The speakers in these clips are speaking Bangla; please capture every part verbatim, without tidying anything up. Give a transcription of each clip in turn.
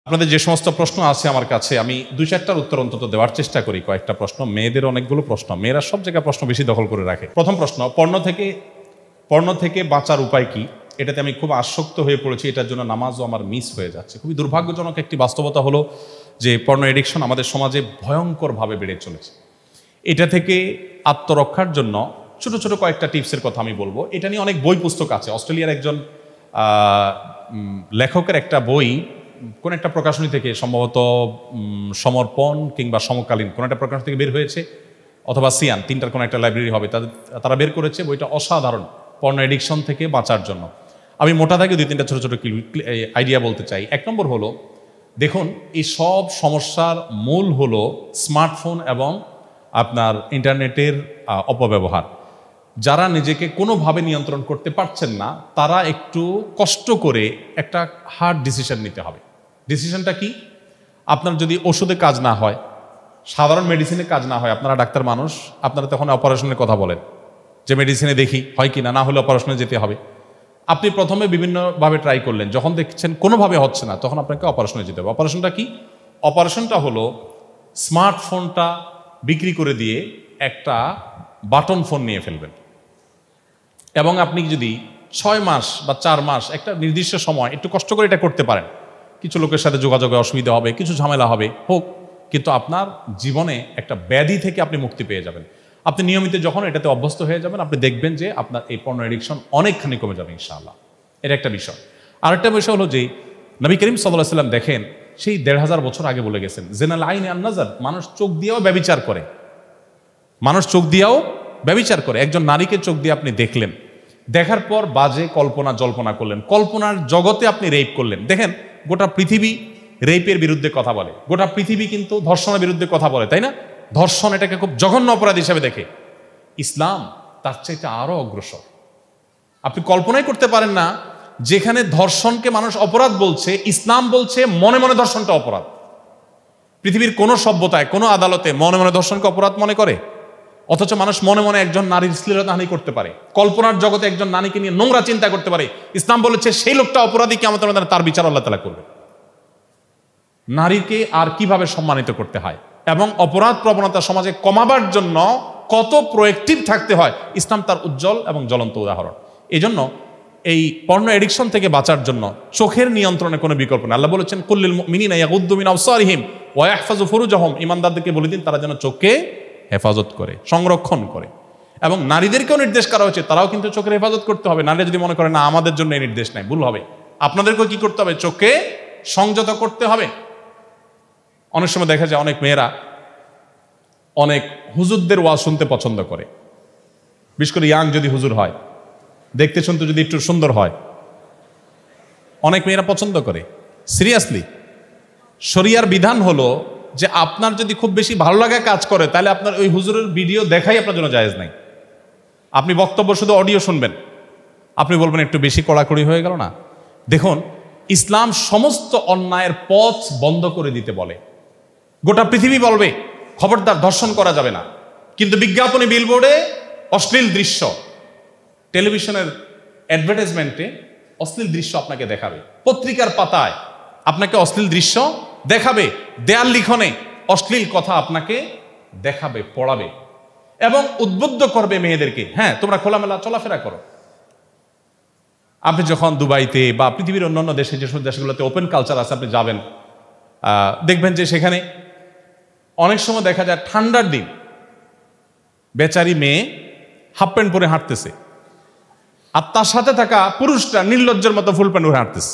আপনাদের যে সমস্ত প্রশ্ন আছে আমার কাছে আমি দুই চারটার উত্তর অন্তত দেওয়ার চেষ্টা করি। কয়েকটা প্রশ্ন, মেয়েদের অনেকগুলো প্রশ্ন, মেয়েরা সব জায়গায় প্রশ্ন বেশি দখল করে রাখে। প্রথম প্রশ্ন, পর্ণ থেকে পর্ণ থেকে বাঁচার উপায় কি? এটাতে আমি খুব আসক্ত হয়ে পড়েছি, এটার জন্য নামাজও আমার মিস হয়ে যাচ্ছে। খুবই দুর্ভাগ্যজনক একটি বাস্তবতা হলো যে পর্ণ এডিকশন আমাদের সমাজে ভয়ঙ্করভাবে বেড়ে চলেছে। এটা থেকে আত্মরক্ষার জন্য ছোট ছোট কয়েকটা টিপসের কথা আমি বলবো। এটা নিয়ে অনেক বই পুস্তক আছে। অস্ট্রেলিয়ার একজন লেখকের একটা বই কোন একটা প্রকাশনী থেকে, সম্ভবত সমর্পণ কিংবা সমকালীন কোন একটা প্রকাশনী থেকে বের হয়েছে, অথবা সিয়ান, তিনটার কোন একটা লাইব্রেরি হবে, তাদের তারা বের করেছে। বইটা অসাধারণ, পর্ণ এডিকশন থেকে বাঁচার জন্য। আমি মোটা থেকে দুই তিনটা ছোট ছোট আইডিয়া বলতে চাই। এক নম্বর হলো, দেখুন এই সব সমস্যার মূল হলো স্মার্টফোন এবং আপনার ইন্টারনেটের অপব্যবহার। যারা নিজেকে কোনোভাবে নিয়ন্ত্রণ করতে পারছেন না, তারা একটু কষ্ট করে একটা হার্ড ডিসিশন নিতে হবে। ডিসিশনটা কি? আপনার যদি ওষুধে কাজ না হয়, সাধারণ মেডিসিনে কাজ না হয়, আপনারা ডাক্তার মানুষ, আপনারা তখন অপারেশনের কথা বলেন যে মেডিসিনে দেখি হয় কি না, না হলে অপারেশনে যেতে হবে। আপনি প্রথমে বিভিন্নভাবে ট্রাই করলেন, যখন দেখছেন কোনোভাবে হচ্ছে না, তখন আপনাকে অপারেশনে যেতে হবে। অপারেশনটা কি? অপারেশনটা হলো স্মার্টফোনটা বিক্রি করে দিয়ে একটা বাটন ফোন নিয়ে ফেলবেন। এবং আপনি যদি ছয় মাস বা চার মাস একটা নির্দিষ্ট সময় একটু কষ্ট করে এটা করতে পারেন, কিছু লোকের সাথে যোগাযোগে অসুবিধা হবে, কিছু ঝামেলা হবে, হোক, কিন্তু আপনার জীবনে একটা ব্যাধি থেকে আপনি মুক্তি পেয়ে যাবেন। আপনি নিয়মিত যখন এটাতে অভ্যস্ত হয়ে যাবেন, আপনি দেখবেন যে আপনার এই পর্ণ এডিকশন অনেকখানি কমে যাবে ইনশাআল্লাহ। এটা একটা বিষয়। আরেকটা বিষয় হলো যে নবী করিম সাল্লাল্লাহু আলাইহি ওয়াসাল্লাম দেখেন সেই দেড় হাজার বছর আগে বলে গেছেন, জেনাল আইন আন নাজার, মানুষ চোখ দিয়েও ব্যভিচার করে। মানুষ চোখ দিয়েও ব্যভিচার করে। একজন নারীকে চোখ দিয়ে আপনি দেখলেন, দেখার পর বাজে কল্পনা জল্পনা করলেন, কল্পনার জগতে আপনি রেপ করলেন। দেখেন গোটা পৃথিবী রেপের বিরুদ্ধে কথা বলে, গোটা পৃথিবী কিন্তু ধর্ষণের বিরুদ্ধে কথা বলে, তাই না? ধর্ষণ এটাকে খুব জঘন্য অপরাধ হিসেবে দেখে। ইসলাম তার চাইতে আরো অগ্রসর। আপনি কল্পনাই করতে পারেন না, যেখানে ধর্ষণকে মানুষ অপরাধ বলছে, ইসলাম বলছে মনে মনে ধর্ষণটা অপরাধ। পৃথিবীর কোনো সভ্যতায়, কোনো আদালতে মনে মনে ধর্ষণকে অপরাধ মনে করে? অথচ মানুষ মনে মনে একজন নারীর শ্লীলতাহানি করতে পারে, কল্পনার জগতে একজন নারীকে নিয়ে নোংরা চিন্তা করতে পারে। ইসলাম বলেছে সেই লোকটা অপরাধী, কিয়ামতের ময়দানে তার বিচার আল্লাহ তাআলা করবে। নারীকে আর কিভাবে সম্মানিত করতে হয় এবং অপরাধ প্রবণতা সমাজে কমাবার জন্য কত প্রোয়েক্টিভ থাকতে হয়, ইসলাম তার উজ্জ্বল এবং জ্বলন্ত উদাহরণ। এই জন্য এই পর্ণ এডিকশন থেকে বাঁচার জন্য চোখের নিয়ন্ত্রণে কোনো বিকল্প নেই। আল্লাহ বলেছেন, কুল্লিল মুমিনিনা ইয়াগুদ্দু মিন আবসারিহিম ওয়া ইয়াহফাযু ফুরুজাহুম, ঈমানদারদেরকে বলে দিন তারা যেন চোখকে হেফাজত করে, সংরক্ষণ করে। এবং নারীদেরকেও নির্দেশ করা হয়েছে, তারাও কিন্তু চোখের হেফাজত করতে হবে। নারীরা যদি মনে করে না আমাদের জন্য এই নির্দেশ নাই, ভুল হবে। আপনাদেরকেও কি করতে হবে? চোখকে সংযত করতে হবে। অনেক সময় দেখা যায় অনেক মেয়েরা অনেক হুজুরদের ওয়াজ শুনতে পছন্দ করে, বিশেষ করে ইয়াং যদি হুজুর হয়, দেখতে শুনতে যদি একটু সুন্দর হয়, অনেক মেয়েরা পছন্দ করে। সিরিয়াসলি শরিয়ার বিধান হলো যে আপনার যদি খুব বেশি ভালো লাগা কাজ করে, তাহলে আপনার ওই হুজুরের ভিডিও দেখাই আপনার জন্য জায়েজ নাই। আপনি বক্তব্য শুধু অডিও শুনবেন, আপনি বলবেন একটু বেশি কড়াকড়ি হয়ে গেল না? দেখুন, ইসলাম সমস্ত অন্যায়ের পথ বন্ধ করে দিতে বলে। গোটা পৃথিবী বলবে খবরদার ধর্ষণ করা যাবে না, কিন্তু বিজ্ঞাপনে, বিলবোর্ডে অশ্লীল দৃশ্য, টেলিভিশনের অ্যাডভার্টাইজমেন্টে অশ্লীল দৃশ্য আপনাকে দেখাবে, পত্রিকার পাতায় আপনাকে অশ্লীল দৃশ্য দেখাবে, দেয়াল লিখনে অশ্লীল কথা আপনাকে দেখাবে, পড়াবে এবং উদ্বুদ্ধ করবে মেয়েদেরকে, হ্যাঁ তোমরা খোলামেলা চলাফেরা করো। আপনি যখন দুবাইতে বা পৃথিবীর অন্যান্য দেশে, যেসব দেশগুলোতে ওপেন কালচার আছে, আপনি যাবেন, দেখবেন যে সেখানে অনেক সময় দেখা যায় ঠান্ডার দিন বেচারি মেয়ে হাফ প্যান্ট পরে হাঁটতেছে, আর তার সাথে থাকা পুরুষটা নির্লজ্জের মতো ফুল প্যান্ট পরে হাঁটতেছে।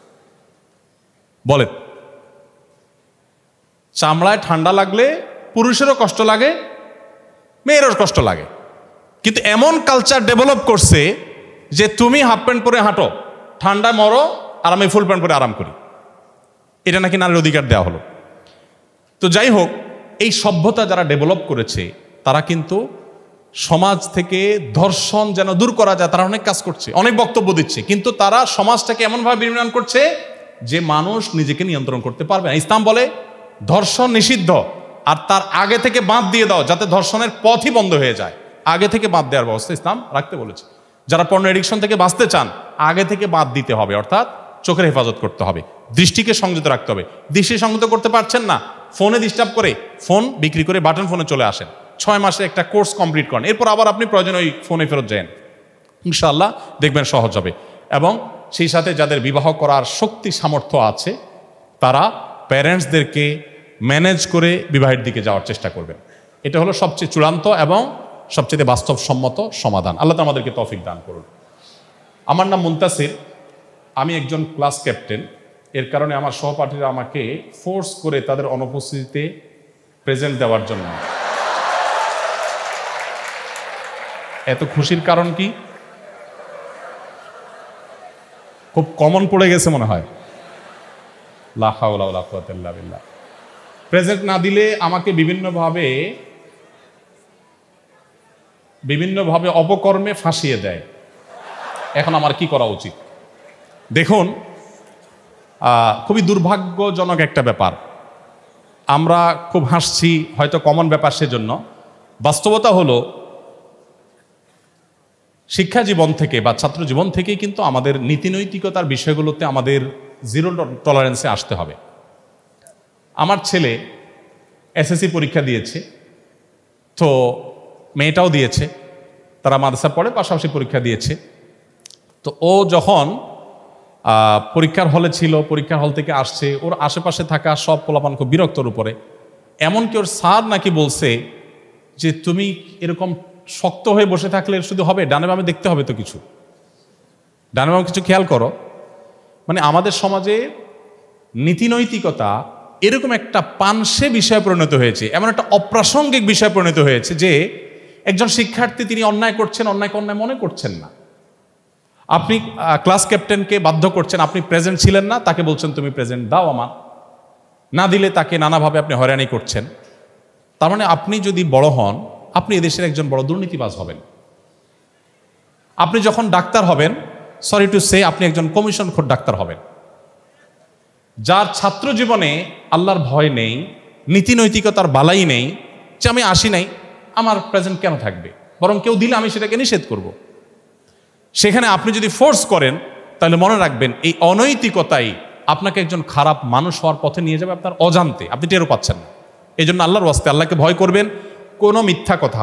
বলেন, চামড়ায় ঠান্ডা লাগলে পুরুষেরও কষ্ট লাগে, মেয়েরও কষ্ট লাগে, কিন্তু এমন কালচার ডেভেলপ করছে যে তুমি হাফ প্যান্ট পরে হাঁটো, ঠান্ডায় মরো, আর আমি ফুল প্যান্ট পরে আরাম করি। এটা নাকি নারীর অধিকার দেওয়া হলো। তো যাই হোক, এই সভ্যতা যারা ডেভেলপ করেছে তারা কিন্তু সমাজ থেকে ধর্ষণ যেন দূর করা যায়, তারা অনেক কাজ করছে, অনেক বক্তব্য দিচ্ছে, কিন্তু তারা সমাজটাকে এমনভাবে বিনির্মাণ করছে যে মানুষ নিজেকে নিয়ন্ত্রণ করতে পারবে না। ইসলাম বলে ধর্ষণ নিষিদ্ধ, আর তার আগে থেকে বাঁধ দিয়ে দাও, যাতে ধর্ষণের পথই বন্ধ হয়ে যায়। আগে থেকে বাঁধ দেওয়ার ব্যবস্থা ইসলাম রাখতে বলেছে। যারা পর্ণ এডিকশন থেকে বাঁচতে চান, আগে থেকে বাঁধ দিতে হবে, অর্থাৎ চোখের হেফাজত করতে হবে, দৃষ্টিকে সংযত রাখতে হবে। দৃষ্টি সংযত করতে পারছেন না, ফোনে ডিস্টার্ব করে ফোন বিক্রি করে বাটন ফোনে চলে আসেন, ছয় মাসে একটা কোর্স কমপ্লিট করেন, এরপর আবার আপনি প্রয়োজন ওই ফোনে ফেরত যান, ইনশাআল্লাহ দেখবেন সহজ হবে। এবং সেই সাথে যাদের বিবাহ করার শক্তি সামর্থ্য আছে তারা প্যারেন্টসদেরকে ম্যানেজ করে বিবাহের দিকে যাওয়ার চেষ্টা করবেন। এটা হলো সবচেয়ে চূড়ান্ত এবং সবচেয়ে বাস্তবসম্মত সমাধান। আল্লাহ তাআলা আমাদেরকে তৌফিক দান করুন। আমার নাম মুনতাসির, আমি একজন ক্লাস ক্যাপ্টেন। এর কারণে আমার সহপাঠীরা আমাকে ফোর্স করে তাদের অনুপস্থিতিতে প্রেজেন্ট দেওয়ার জন্য। এত খুশির কারণ কি? খুব কমন পড়ে গেছে মনে হয়। লা হাওলা ওয়ালা কুওয়াতা ইল্লা বিল্লাহ। প্রেজেন্ট না দিলে আমাকে বিভিন্নভাবে বিভিন্নভাবে অপকর্মে ফাঁসিয়ে দেয়। এখন আমার কি করা উচিত? দেখুন, খুবই দুর্ভাগ্যজনক একটা ব্যাপার। আমরা খুব হাসছি, হয়তো কমন ব্যাপার, সেজন্য বাস্তবতা হলো শিক্ষা জীবন থেকে বা ছাত্র জীবন থেকেই কিন্তু আমাদের নীতিনৈতিকতার বিষয়গুলোতে আমাদের জিরো টলারেন্সে আসতে হবে। আমার ছেলে এসএসসি পরীক্ষা দিয়েছে, তো মেয়েটাও দিয়েছে, তারা মাদ্রাসা পড়ে, পাশাপাশি পরীক্ষা দিয়েছে। তো ও যখন পরীক্ষার হলে ছিল, পরীক্ষার হল থেকে আসছে, ওর আশেপাশে থাকা সব পোলাপান খুব বিরক্তর উপরে। এমনকি ওর স্যার নাকি বলছে যে তুমি এরকম শক্ত হয়ে বসে থাকলে শুধু হবে, ডানে বামে দেখতে হবে তো কিছু, ডানে বামে কিছু খেয়াল করো। মানে আমাদের সমাজে নীতিনৈতিকতা এরকম একটা পানসে বিষয়ে পরিণত হয়েছে, এমন একটা অপ্রাসঙ্গিক বিষয়ে পরিণত হয়েছে যে একজন শিক্ষার্থী তিনি অন্যায় করছেন, অন্যায়কে অন্যায় মনে করছেন না। আপনি ক্লাস ক্যাপ্টেনকে বাধ্য করছেন, আপনি প্রেজেন্ট ছিলেন না, তাকে বলছেন তুমি প্রেজেন্ট দাও আমার, না দিলে তাকে নানাভাবে আপনি হয়রানি করছেন। তার মানে আপনি যদি বড় হন, আপনি এদেশের একজন বড় দুর্নীতিবাজ হবেন। আপনি যখন ডাক্তার হবেন, সরি টু সে, আপনি একজন কমিশনখোর ডাক্তার হবেন। যার ছাত্র জীবনে আল্লাহর ভয় নেই, নীতি নৈতিকতার বালাই নেই, যে আমি আসি নাই, আমার প্রেজেন্ট কেন থাকবে, বরং কেউ দিলে আমি সেটাকে নিষেধ করব। সেখানে আপনি যদি ফোর্স করেন, তাহলে মনে রাখবেন এই অনৈতিকতাই আপনাকে একজন খারাপ মানুষ হওয়ার পথে নিয়ে যাবে, আপনার অজান্তে, আপনি টেরও পাচ্ছেন না। এই জন্য আল্লাহর ওয়াস্তে আল্লাহকে ভয় করবেন। কোনো মিথ্যা কথা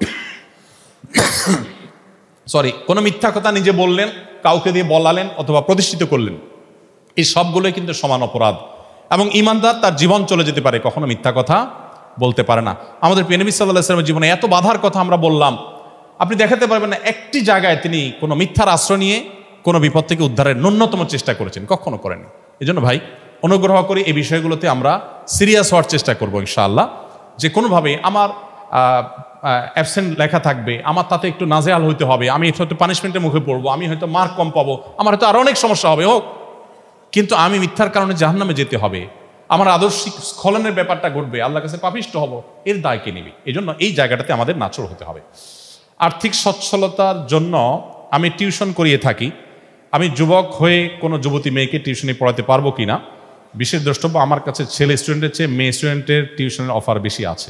সরি কোনো মিথ্যা কথা নিজে বললেন, কাউকে দিয়ে বলালেন অথবা প্রতিষ্ঠিত করলেন, এই সবগুলোই কিন্তু সমান অপরাধ। এবং ঈমানদার তার জীবন চলে যেতে পারে, কখনো মিথ্যা কথা বলতে পারে না। আমাদের প্রিয় নবী সাল্লাল্লাহু আলাইহি ওয়াসাল্লামের জীবনে এত বাধার কথা আমরা বললাম, আপনি দেখাতে পারবেন না একটি জায়গায় তিনি কোনো মিথ্যার আশ্রয় নিয়ে কোনো বিপদ থেকে উদ্ধারের ন্যূনতম চেষ্টা করেছেন, কখনো করেনি। এই জন্য ভাই, অনুগ্রহ করে এই বিষয়গুলোতে আমরা সিরিয়াস হওয়ার চেষ্টা করবো ইনশাআল্লাহ। যে কোনোভাবে আমার অ্যাবসেন্ট লেখা থাকবে, আমার তাতে একটু নাজেহাল হইতে হবে, আমি হয়তো পানিশমেন্টের মুখে পড়বো, আমি হয়তো মার্ক কম পাবো, আমার হয়তো আরো অনেক সমস্যা হবে, হোক, কিন্তু আমি মিথ্যার কারণে জাহান্নামে যেতে হবে, আমার আদর্শিক স্খলনের ব্যাপারটা ঘটবে, আল্লাহর কাছে পাপিষ্ট হব, এর দায় কে নেবে? এই জন্য এই জায়গাটাতে আমাদের নাচর হতে হবে। আর্থিক সচ্ছলতার জন্য আমি টিউশন করিয়ে থাকি। আমি যুবক হয়ে কোনো যুবতী মেয়েকে টিউশনি পড়াতে পারবো কিনা, বিশেষ দ্রষ্টব্য আমার কাছে ছেলে স্টুডেন্টের চেয়ে মেয়ে স্টুডেন্টের টিউশনের অফার বেশি আছে।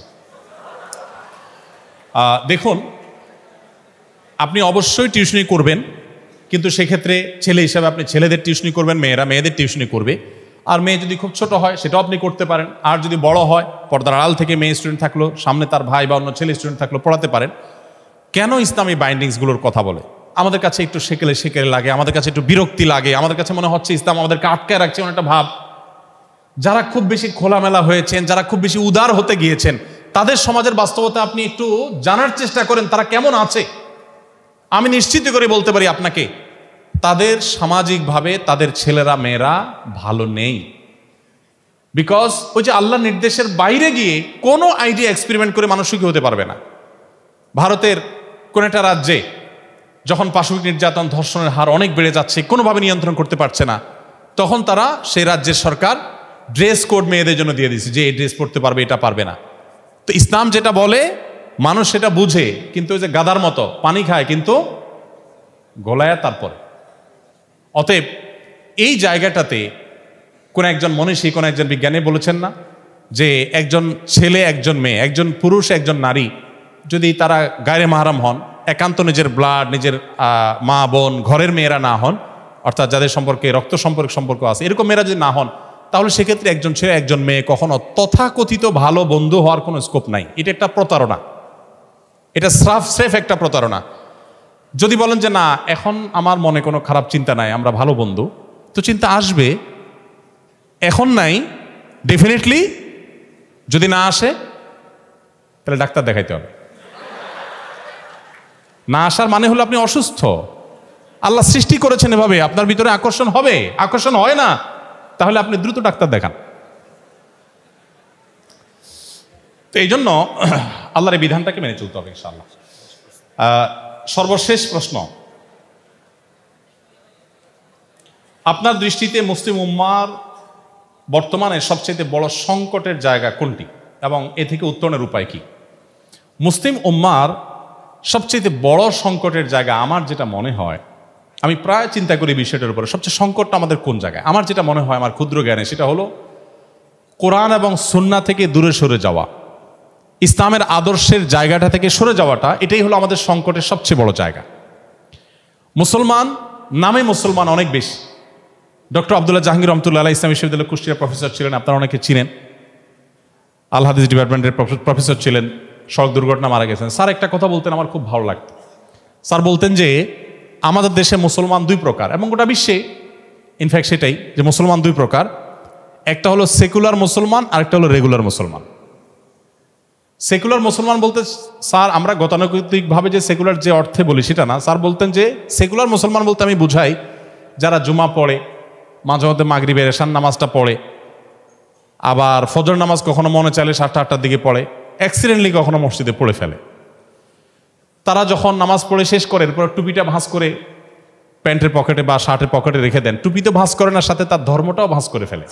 দেখুন, আপনি অবশ্যই টিউশনি করবেন, কিন্তু সেক্ষেত্রে ছেলে হিসাবে আপনি ছেলেদের টিউশনি করবেন, মেয়েরা মেয়েদের টিউশনি করবে। আর মেয়ে যদি খুব ছোট হয় সেটাও আপনি করতে পারেন। আর যদি বড় হয়, পর্দার আড়াল থেকে মেয়ে স্টুডেন্ট থাকলো, সামনে তার ভাই বা অন্য ছেলে স্টুডেন্ট থাকলো, পড়াতে পারেন। কেন ইসলামী বাইন্ডিংসগুলোর কথা বলে? আমাদের কাছে একটু সেকেলে সেকেলে লাগে, আমাদের কাছে একটু বিরক্তি লাগে, আমাদের কাছে মনে হচ্ছে ইসলাম আমাদেরকে আটকায় রাখছে এমন একটা ভাব। যারা খুব বেশি খোলামেলা হয়েছেন, যারা খুব বেশি উদার হতে গিয়েছেন, তাদের সমাজের বাস্তবতা আপনি একটু জানার চেষ্টা করেন, তারা কেমন আছে। আমি নিশ্চিত করে বলতে পারি আপনাকে, তাদের সামাজিকভাবে তাদের ছেলেরা মেয়েরা ভালো নেই। বিকজ ওই যে আল্লাহ নির্দেশের বাইরে গিয়ে কোনো আইডিয়া এক্সপেরিমেন্ট করে মানুষ সুখী হতে পারবে না। ভারতের কোন একটা রাজ্যে যখন পাশবিক নির্যাতন, ধর্ষণের হার অনেক বেড়ে যাচ্ছে, কোনোভাবে নিয়ন্ত্রণ করতে পারছে না, তখন তারা সেই রাজ্যের সরকার ড্রেস কোড মেয়েদের জন্য দিয়ে দিয়েছে যে এই ড্রেস পড়তে পারবে, এটা পারবে না। তো ইসলাম যেটা বলে মানুষ সেটা বুঝে, কিন্তু ওই যে গাদার মতো পানি খায় কিন্তু গলায় তারপরে। অতএব এই জায়গাটাতে কোন একজন মনীষী, কোন একজন বিজ্ঞানী বলেছেন না যে একজন ছেলে একজন মেয়ে, একজন পুরুষ একজন নারী যদি তারা গায়রে মাহরাম হন, একান্ত নিজের ব্লাড, নিজের মা বোন, ঘরের মেয়েরা না হন, অর্থাৎ যাদের সম্পর্কে রক্ত সম্পর্ক সম্পর্ক আছে, এরকম মেয়েরা যদি না হন, তাহলে সেক্ষেত্রে একজন ছেলে একজন মেয়ে কখনো তথাকথিত ভালো বন্ধু হওয়ার কোনো স্কোপ নাই। এটা একটা প্রতারণা, এটা স্রাফ স্রেফ একটা প্রতারণা। যদি বলেন যে না, এখন আমার মনে কোনো খারাপ চিন্তা নাই, আমরা ভালো বন্ধু, তো চিন্তা আসবে, এখন নাই, ডেফিনেটলি যদি না আসে তাহলে ডাক্তার দেখাইতে হবে। না আসার মানে হলো আপনি অসুস্থ। আল্লাহ সৃষ্টি করেছেন এভাবে, আপনার ভিতরে আকর্ষণ হবে, আকর্ষণ হয় না, তাহলে আপনি দ্রুত ডাক্তার দেখান। তো এই জন্য আল্লাহর এই বিধানটাকে মেনে চলতে হবে ইনশাআল্লাহ। সর্বশেষ প্রশ্ন, আপনার দৃষ্টিতে মুসলিম উম্মার বর্তমানে সবচেয়ে বড় সংকটের জায়গা কোনটি এবং এ থেকে উত্তরণের উপায় কি? মুসলিম উম্মার সবচেয়ে বড় সংকটের জায়গা আমার যেটা মনে হয়, আমি প্রায় চিন্তা করি বিষয়টার উপরে, সবচেয়ে সংকটটা আমাদের কোন জায়গায়? আমার যেটা মনে হয়, আমার ক্ষুদ্র জ্ঞানে, সেটা হলো কোরআন এবং সুন্নাহ থেকে দূরে সরে যাওয়া, ইসলামের আদর্শের জায়গাটা থেকে সরে যাওয়াটা, এটাই হলো আমাদের সংকটের সবচেয়ে বড় জায়গা। মুসলমান নামে মুসলমান অনেক বেশি। ডক্টর আব্দুল্লাহ জাহাঙ্গীর রহমতুল্লাহ আলাইহি ইসলাম বিশ্ববিদ্যালয়ের কুষ্টিয়া প্রফেসর ছিলেন, আপনারা অনেকে চিনেন। আল হাদিস ডিপার্টমেন্টের প্রফেসর ছিলেন, সড়ক দুর্ঘটনা মারা গেছেন। স্যার একটা কথা বলতেন, আমার খুব ভালো লাগতো। স্যার বলতেন যে আমাদের দেশে মুসলমান দুই প্রকার, এবং গোটা বিশ্বে ইনফ্যাক্ট সেটাই, যে মুসলমান দুই প্রকার। একটা হলো সেকুলার মুসলমান, আরেকটা হলো রেগুলার মুসলমান। সেকুলার মুসলমান বলতে স্যার আমরা গতানুগতিকভাবে যে সেকুলার যে অর্থে বলি সেটা না। স্যার বলতেন যে সেকুলার মুসলমান বলতে আমি বুঝাই যারা জুমা পড়ে, মাঝে মধ্যে মাগরিবের এশার নামাজটা পড়ে, আবার ফজর নামাজ কখনো মনে চাইলে সাতটা আটটার দিকে পড়ে, অ্যাক্সিডেন্টলি কখনো মসজিদে পড়ে ফেলে। তারা যখন নামাজ পড়ে শেষ করে এরপর টুপিটা ভাঁজ করে প্যান্টের পকেটে বা শার্টের পকেটে রেখে দেন। টুপি তো ভাঁজ করেন, আর সাথে তার ধর্মটাও ভাঁজ করে ফেলে।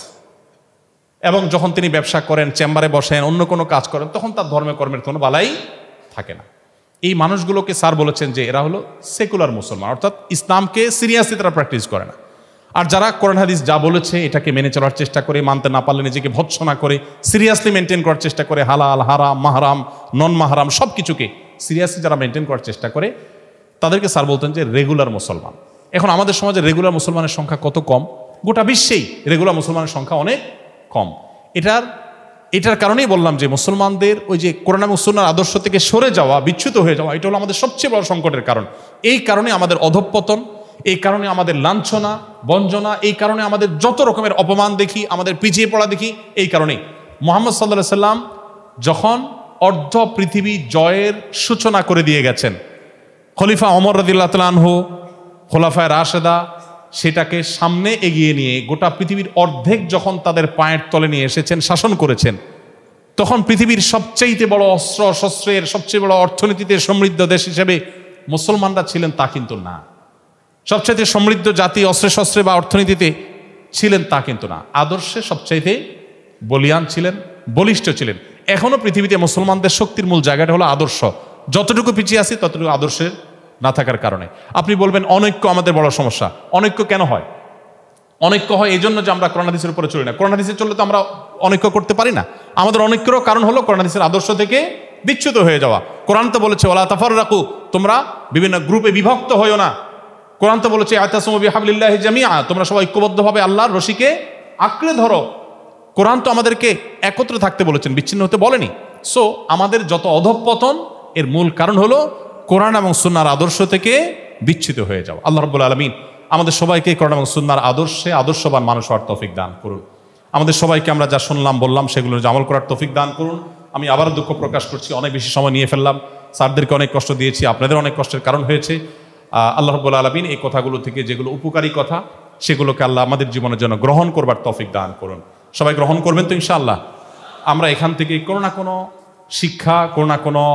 এবং যখন তিনি ব্যবসা করেন, চেম্বারে বসেন, অন্য কোনো কাজ করেন, তখন তার ধর্মে কর্মের কোনো বালাই থাকে না। এই মানুষগুলোকে স্যার বলেছেন যে এরা হলো সেকুলার মুসলমান, অর্থাৎ ইসলামকে সিরিয়াসলি তারা প্র্যাকটিস করে না। আর যারা কোরআন হাদিস যা বলেছে এটাকে মেনে চলার চেষ্টা করে, মানতে না পারলে নিজেকে ভৎসনা করে, সিরিয়াসলি মেনটেন করার চেষ্টা করে, হালাল হারাম মাহারাম নন মাহারাম সব কিছুকে সিরিয়াসলি যারা মেনটেন করার চেষ্টা করে, তাদেরকে স্যার বলতেন যে রেগুলার মুসলমান। এখন আমাদের সমাজে রেগুলার মুসলমানের সংখ্যা কত কম, গোটা বিশ্বেই রেগুলার মুসলমানের সংখ্যা অনেক কম। এটার এটার কারণেই বললাম যে মুসলমানদের ওই যে কোরআন এবং সুন্নাহর আদর্শ থেকে সরে যাওয়া, বিচ্যুত হয়ে যাওয়া, এটা হলো আমাদের সবচেয়ে বড় সংকটের কারণ। এই কারণে আমাদের অধঃপতন, এই কারণে আমাদের লাঞ্ছনা বঞ্জনা, এই কারণে আমাদের যত রকমের অপমান দেখি, আমাদের পিছিয়ে পড়া দেখি। এই কারণেই মুহাম্মদ সাল্লাল্লাহু আলাইহি সাল্লাম যখন অর্ধ পৃথিবী জয়ের সূচনা করে দিয়ে গেছেন, খলিফা ওমর রাদিয়াল্লাহু তাআলা আনহু, খোলাফায়ে রাশেদা সেটাকে সামনে এগিয়ে নিয়ে গোটা পৃথিবীর অর্ধেক যখন তাদের পায়ের তলে নিয়ে এসেছেন, শাসন করেছেন, তখন পৃথিবীর সবচেয়ে বড় অস্ত্র শস্ত্রের, সবচেয়ে বড় অর্থনীতিতে সমৃদ্ধ দেশ হিসেবে মুসলমানরা ছিলেন তা কিন্তু না। সবচাইতে সমৃদ্ধ জাতি অস্ত্রে শস্ত্রে বা অর্থনীতিতে ছিলেন তা কিন্তু না। আদর্শে সবচাইতে বলিয়ান ছিলেন, বলিষ্ঠ ছিলেন। এখনো পৃথিবীতে মুসলমানদের শক্তির মূল জায়গাটা হলো আদর্শ। যতটুকু পিছিয়ে আছি ততটুকু আদর্শের না থাকার কারণে। আপনি বলবেন অনৈক্য আমাদের বড় সমস্যা। অনৈক্য কেন হয়? অনৈক্য হয় এই জন্য যে আমরা কোরআন হাদিসের উপরে চলি না। কোরআন হাদিসে চললে তো আমরা অনৈক্য করতে পারি না। আমাদের অনৈক্যেরও কারণ হলো কোরআন হাদিসের আদর্শ থেকে বিচ্যুত হয়ে যাওয়া। কোরআন তো বলেছে ওয়ালা তাফাররাকু, তোমরা বিভিন্ন গ্রুপে বিভক্ত হইও না। কোরআন তো বলেছে আতাসিমু বিহাবলিল্লাহি জামিআ, তোমরা সবাই ঐক্যবদ্ধভাবে আল্লাহর রশিকে আঁকড়ে ধরো। কোরআন তো আমাদেরকে একত্র থাকতে বলেছেন, বিচ্ছিন্ন হতে বলেনি। সো আমাদের যত অধঃপতন এর মূল কারণ হলো কোরআন এবং সুন্নাহর আদর্শ থেকে বিচ্ছিত হয়ে যাওয়া। আল্লাহ রাব্বুল আলামিন আমাদের সবাইকে কোরআন এবং সুন্নাহর আদর্শে আদর্শবান মানুষ হওয়ার তৌফিক দান করুন। আমাদের সবাইকে আমরা যা শুনলাম বললাম সেগুলো আমল করার তৌফিক দান করুন। আমি আবারও দুঃখ প্রকাশ করছি, অনেক বেশি সময় নিয়ে ফেললাম, স্যারদেরকে অনেক কষ্ট দিয়েছি, আপনাদের অনেক কষ্টের কারণ হয়েছে। আল্লাহ রাব্বুল আলামিন এই কথাগুলো থেকে যেগুলো উপকারী কথা সেগুলোকে আল্লাহ আমাদের জীবনের জন্য গ্রহণ করবার তৌফিক দান করুন। সবাই গ্রহণ করবেন তো ইনশাআল্লাহ। আমরা এখান থেকে কোনো না কোনো শিক্ষা, কোনো না কোনো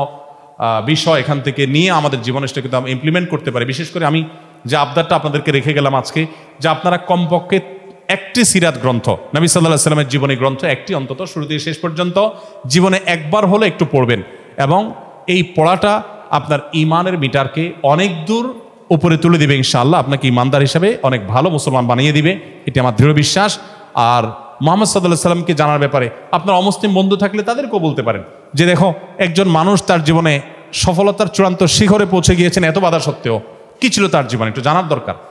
বিষয় এখান থেকে নিয়ে আমাদের জীবনে সেটা কিন্তু আমরা ইমপ্লিমেন্ট করতে পারি। বিশেষ করে আমি যে আবদারটা আপনাদেরকে রেখে গেলাম আজকে, যে আপনারা কমপক্ষে একটি সিরাত গ্রন্থ, নবী সাল্লাল্লাহু আলাইহি ওয়াসাল্লামের জীবনী গ্রন্থ একটি অন্তত শুরু থেকে শেষ পর্যন্ত জীবনে একবার হলে একটু পড়বেন, এবং এই পড়াটা আপনার ইমানের মিটারকে অনেক দূর উপরে তুলে দিবে ইনশাআল্লাহ। আপনাকে ইমানদার হিসেবে অনেক ভালো মুসলমান বানিয়ে দিবে, এটি আমার দৃঢ় বিশ্বাস। আর মুহাম্মদ সাল্লাল্লাহু আলাইহি ওয়াসাল্লামকে জানার ব্যাপারে আপনার অমুসলিম বন্ধু থাকলে তাদেরকেও বলতে পারেন যে দেখো, একজন মানুষ তার জীবনে সফলতার চূড়ান্ত শিখরে পৌঁছে গিয়েছেন এত বাধা সত্ত্বেও, কি ছিল তার জীবনে একটু জানার দরকার।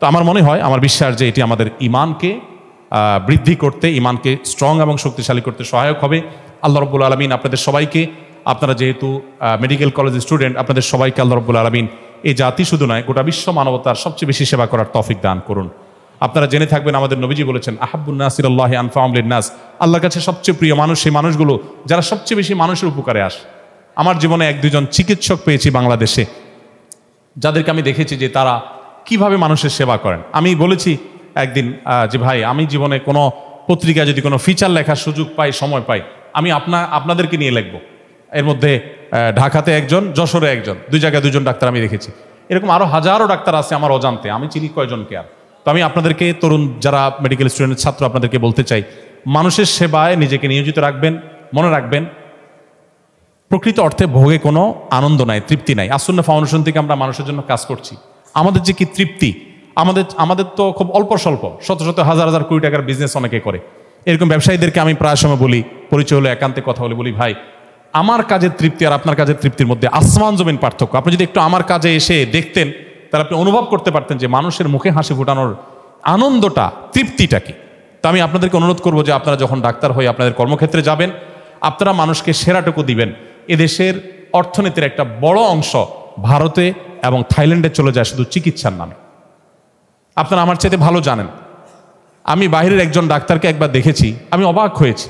তো আমার মনে হয়, আমার বিশ্বাস যে এটি আমাদের ইমানকে বৃদ্ধি করতে, ইমানকে স্ট্রং এবং শক্তিশালী করতে সহায়ক হবে। আল্লাহ রব্বুল আলমিন আপনাদের সবাইকে, আপনারা যেহেতু মেডিকেল কলেজের স্টুডেন্ট, আপনাদের সবাইকে আল্লাহ রব্বুল আলমিন এই জাতি শুধু নয় গোটা বিশ্ব মানবতার সবচেয়ে বেশি সেবা করার তৌফিক দান করুন। আপনারা জেনে থাকবেন আমাদের নবীজি বলেছেন, আহাব্বুন নাসির আল্লাহ আনফাউম লিন-নাস, আল্লাহর কাছে সবচেয়ে প্রিয় মানুষ সেই মানুষগুলো যারা সবচেয়ে বেশি মানুষের উপকারে আসে। আমার জীবনে এক দুজন চিকিৎসক পেয়েছি বাংলাদেশে, যাদেরকে আমি দেখেছি যে তারা কিভাবে মানুষের সেবা করেন। আমি বলেছি একদিন যে ভাই, আমি জীবনে কোনো পত্রিকায় যদি কোনো ফিচার লেখার সুযোগ পাই, সময় পাই, আমি আপনা আপনাদেরকে নিয়ে লিখবো। এর মধ্যে ঢাকাতে একজন, যশোরে একজন, দুই জায়গায় দুজন ডাক্তার আমি দেখেছি। এরকম আরও হাজারো ডাক্তার আছে আমার অজান্তে, আমি চিনি কয়জনকে। আর তো আমি আপনাদেরকে, তরুণ যারা মেডিকেল স্টুডেন্ট ছাত্র, আপনাদেরকে বলতে চাই, মানুষের সেবায় নিজেকে নিয়োজিত রাখবেন। মনে রাখবেন, প্রকৃত অর্থে ভোগে কোনো আনন্দ নাই, তৃপ্তি নাই। আসুন্না ফাউন্ডেশন থেকে আমরা মানুষের জন্য কাজ করছি, আমাদের যে কি তৃপ্তি, আমাদের আমাদের তো খুব অল্প স্বল্প, শত শত হাজার হাজার কোটি টাকার বিজনেস অনেকে করে। এরকম ব্যবসায়ীদেরকে আমি প্রায় সময় বলি, পরিচয় হলে একান্তে কথা বলে বলি, ভাই আমার কাজের তৃপ্তি আর আপনার কাজের তৃপ্তির মধ্যে আসমান জমিন পার্থক্য। আপনি যদি একটু আমার কাজে এসে দেখতেন, তাহলে আপনি অনুভব করতে পারতেন যে মানুষের মুখে হাসি ফোটানোর আনন্দটা, তৃপ্তিটা কি। তো আমি আপনাদেরকে অনুরোধ করবো যে আপনারা যখন ডাক্তার হয়ে আপনাদের কর্মক্ষেত্রে যাবেন, আপনারা মানুষকে সেরাটুকু দিবেন। এদেশের অর্থনীতির একটা বড় অংশ ভারতে এবং থাইল্যান্ডে চলে যায় শুধু চিকিৎসার নামে। আপনারা আমার চাইতে ভালো জানেন। আমি বাইরের একজন ডাক্তারকে একবার দেখেছি, আমি অবাক হয়েছি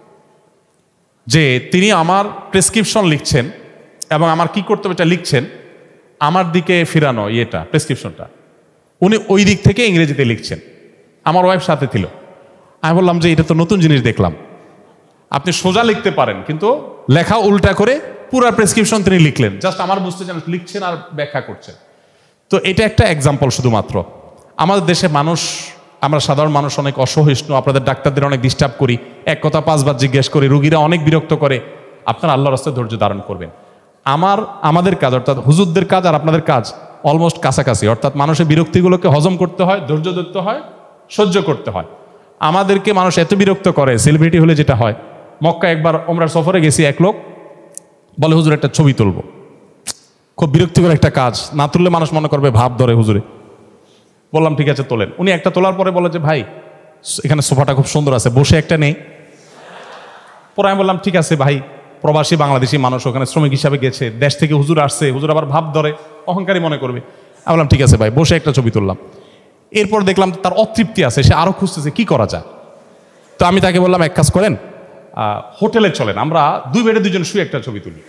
যে তিনি আমার প্রেসক্রিপশন লিখছেন এবং আমার কি করতে হবে এটা লিখছেন, আমার দিকে ফিরানো ইয়েটা, প্রেসক্রিপশনটা উনি ওই দিক থেকে ইংরেজিতে লিখছেন। আমার ওয়াইফ সাথে ছিল। আমি বললাম যে এটা তো নতুন জিনিস দেখলাম, আপনি সোজা লিখতে পারেন কিন্তু লেখা উল্টা করে পুরো প্রেসক্রিপশন তিনি লিখলেন, জাস্ট আমার বুঝতে চান লিখছেন আর ব্যাখ্যা করছেন। তো এটা একটা এক্সাম্পল শুধুমাত্র। আমাদের দেশে মানুষ, আমরা সাধারণ মানুষ অনেক অসহিষ্ণু, আপনাদের ডাক্তারদের অনেক ডিস্টার্ব করি, এক কথা পাঁচবার জিজ্ঞেস করি, রুগীরা অনেক বিরক্ত করে। আপনারা আল্লাহর রাস্তায় ধৈর্য ধারণ করবেন। আমার আমাদের কাজ, অর্থাৎ হুজুরদের কাজ আর আপনাদের কাজ অলমোস্ট কাছাকাছি, অর্থাৎ মানুষের বিরক্তিগুলোকে হজম করতে হয়, ধৈর্য ধরতে হয়, সহ্য করতে হয়। আমাদেরকে মানুষ এত বিরক্ত করে, সেলিব্রিটি হলে যেটা হয়, মক্কা একবার ওমরার সফরে গেছি, এক লোক বলে হুজুর একটা ছবি তুলবো। খুব বিরক্তিকর একটা কাজ, না তুললে মানুষ মনে করবে ভাব ধরে হুজুরে। বললাম ঠিক আছে তোলেন। উনি একটা তোলার পরে বলে যে ভাই এখানে সোফাটা খুব সুন্দর আছে, বসে একটা নেই। পরে আমি বললাম ঠিক আছে ভাই, প্রবাসী বাংলাদেশি মানুষ ওখানে শ্রমিক হিসাবে গেছে, দেশ থেকে হুজুর আসছে, হুজুর আবার ভাব ধরে, অহংকারী মনে করবে। আমি বললাম ঠিক আছে ভাই, বসে একটা ছবি তুললাম। এরপর দেখলাম তার অতৃপ্তি আছে, সে আরো খুঁজতেছে কি করা যায়। তো আমি তাকে বললাম এক কাজ করেন, হোটেলে চলেন, আমরা দুই বেডে দুজন শুয়ে একটা ছবি তুলি।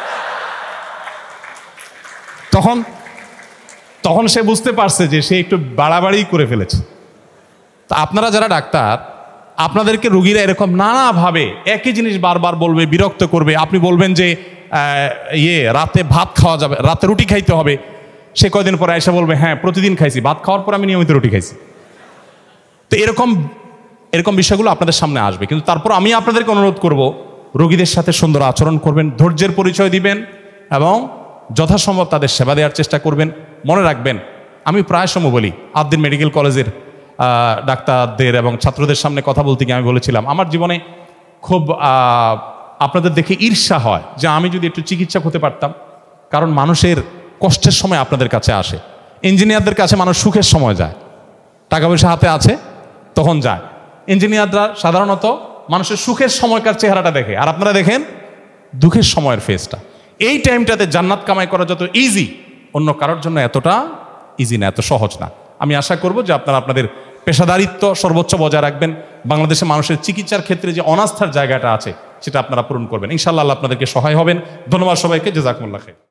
তখন তখন সে বুঝতে পারছে যে সে একটু বাড়াবাড়ি করে ফেলেছে। তা আপনারা যারা ডাক্তার, আপনাদেরকে রুগীরা এরকম নানাভাবে একই জিনিস বারবার বলবে, বিরক্ত করবে। আপনি বলবেন যে ইয়ে রাতে ভাত খাওয়া যাবে, রাতে রুটি খাইতে হবে। সে কয়দিন পরে এসে বলবে হ্যাঁ প্রতিদিন খাইছি, ভাত খাওয়ার পর আমি নিয়মিত রুটি খাইছি। তো এরকম এরকম বিষয়গুলো আপনাদের সামনে আসবে। কিন্তু তারপর আমি আপনাদেরকে অনুরোধ করব, রোগীদের সাথে সুন্দর আচরণ করবেন, ধৈর্যের পরিচয় দিবেন এবং যথাসম্ভব তাদের সেবা দেওয়ার চেষ্টা করবেন। মনে রাখবেন, আমি প্রায় সময় বলি, আদ্দিন মেডিকেল কলেজের ডাক্তারদের এবং ছাত্রদের সামনে কথা বলতে গিয়ে আমি বলেছিলাম, আমার জীবনে খুব আপনাদের দেখে ঈর্ষা হয় যে আমি যদি একটু চিকিৎসক হতে পারতাম। কারণ মানুষের কষ্টের সময় আপনাদের কাছে আসে। ইঞ্জিনিয়ারদের কাছে মানুষ সুখের সময় যায়, টাকা পয়সা হাতে আছে তখন যায়। ইঞ্জিনিয়াররা সাধারণত মানুষের সুখের সময়কার চেহারাটা দেখে, আর আপনারা দেখেন দুঃখের সময়ের ফেসটা। এই টাইমটাতে জান্নাত কামাই করা যত ইজি, অন্য কারোর জন্য এতটা ইজি না, এত সহজ না। আমি আশা করব যে আপনারা আপনাদের পেশাদারিত্ব সর্বোচ্চ বজায় রাখবেন। বাংলাদেশে মানুষের চিকিৎসার ক্ষেত্রে যে অনাস্থার জায়গাটা আছে সেটা আপনারা পূরণ করবেন। ইনশাআল্লাহ আল্লাহ আপনাদেরকে সহায় হবেন। ধন্যবাদ সবাইকে, জাযাকুমুল্লাহ খাইর।